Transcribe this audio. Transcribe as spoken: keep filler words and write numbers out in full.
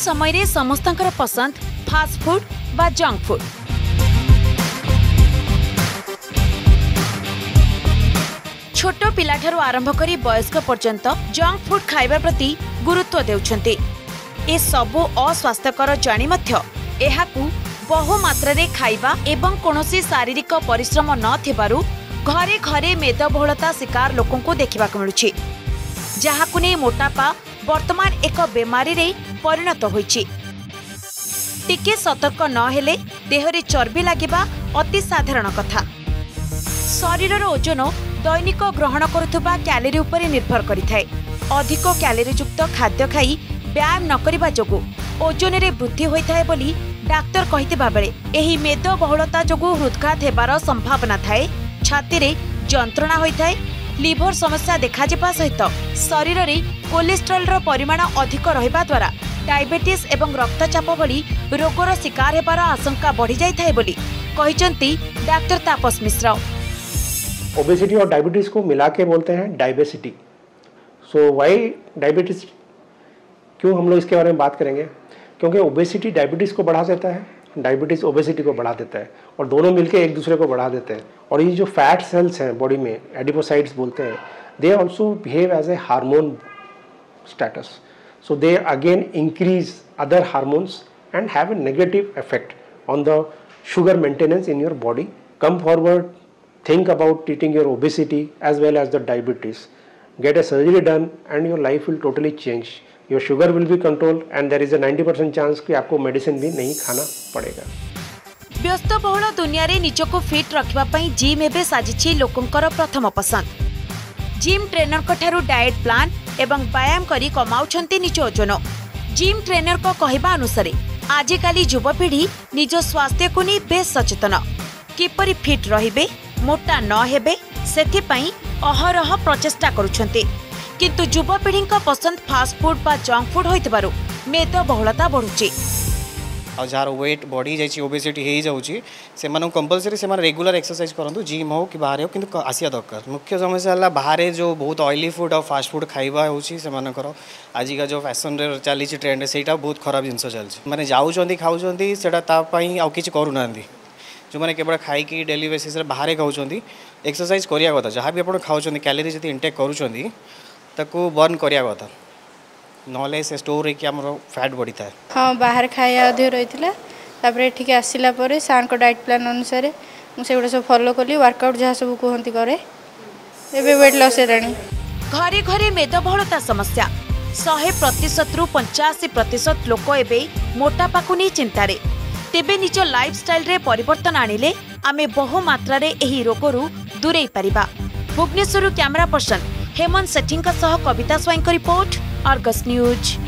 समय रे समस्तंकर पसंद फास्ट फूड बा जंक फूड। छोट पिलाठारु आरंभ करी वयस्क पर्यंत जंक फूड खाइबा प्रति गुरुत्व देउछन्ते। ए सबु अस्वास्थ्यकर जानी मध्य एहाकू बहु मात्रा रे खाइबा एवं कोनोसी शारीरिक परिश्रम न थिबारु घरे घरे मेदबहुलता शिकार लोकों को देखा मिलुछि, जहाकू नै मोटापा वर्तमान एक बेमारी रे परिणत होइछि। टिके सतर्क न हेले देहरे चर्बी लागिबा अति साधारण कथा। शरीरर ओजन दैनिक ग्रहण करुथुबा कैलोरी उपरे निर्भर करिथाय। अधिक कैलोरी युक्त खाद्य खाई व्यायाम न करिबा जोगु ओजन रे वृद्धि होइथाय बोली डाक्टर कहिथिबा बेले एही मेदबहुलता जोगु हृदघात हेबार संभावना थाए, छाती रे जंत्रणा होइथाय, लिभर समस्या देखा जिबा सहित शरीर रे कोलेस्ट्रॉल रो परिमाण अधिक रहिबा द्वारा डायबिटीज एवं रक्तचाप भली रोगर शिकार हेबार आशंका बढ़ी जाइथाय बोली कहिचंती डाक्टर तापस मिश्रा। ओबेसिटी और डायबिटीज को मिला के बोलते हैं डायबेसिटी। सो व्हाई डायबिटीज, क्यों हम लोग इसके बारे में बात करेंगे? क्योंकि ओबेसिटी डायबिटीज को बढ़ा देता है, डायबिटीज ओबेसिटी को बढ़ा देता है और दोनों मिलके एक दूसरे को बढ़ा देते हैं। और ये जो फैट सेल्स हैं बॉडी में, एडिपोसाइट्स बोलते हैं, they also behave as a hormone status. So they again increase other hormones and have a negative effect on the sugar maintenance in your body. Come forward, think about treating your obesity as well as the diabetes. Get a surgery done and your life will totally change. Your sugar will be controlled and there is a ninety percent chance कि आपको medicine भी नहीं खाना पड़ेगा। व्यस्त बहुल दुनिया रे निजको फिट रखिबा पई जिम एबे साजिछि लोकंकर प्रथम पसंद। जिम ट्रेनर को ठारू डाइट प्लान एवं व्यायाम करी कमाउछंती निज ओजन। जिम ट्रेनर को कहबा अनुसार आजिकाली युवपीढ़ी निज स्वास्थ्य को नहीं बेस सचेतन। किपरि फिट रहिबे, मोटा न हेबे सेथिपई अहरह प्रचेष्टा करुछंती। किंतु युवपीढ़ी पसंद फास्ट फूड बा जंक फूड होइतबारु मेदबहुलता बढ़ुची। और जार वेट बढ़ी जाइए, ओबेसिटी हो जाऊँगी, से कंपलसरी से रेगुलर एक्सरसाइज करूँ, जिम हो कि बाहर हो, किंतु आसिया दरकार। मुख्य समस्या है बाहर जो बहुत ऑयली फूड और फास्ट फूड खाइबा होकर आजिका जो फैशन रे चली ट्रेंड से बहुत खराब जिन चलती। मैंने जाऊँच खाऊँ से आउ कि करूना, जो मैंने केवल खाई डेली बेसिस बाहर खाऊँ, एक्सरसाइज करिया कथा। जहाँ भी आप खाऊँ कैलोरी जब इंटेक करूँ बर्न करिया कथा, नॉले से स्टोर है कि हमरो फैट बढ़ी था। हाँ, बाहर खाया अधिक रही है। ठीक आसला सार को डाइट प्लान अनुसार मुझे सब फॉलो कली, वर्कआउट जहाँ सब कहती करे, एबे वेट लॉस है। घरे घरे मेदबहुलता समस्या शहे प्रतिशत रु पंचाशी प्रतिशत लोक एबे मोटापा को नहीं चिंतारे। तेबे निज लाइफस्टाइल रे परिवर्तन आनिले आमे बहु मात्रा रे एही रोगरु दूरेई परिबा। भुवनेश्वर कैमरा पर्सन हेमंत सेठी सह Kavita Swain report, Argus news.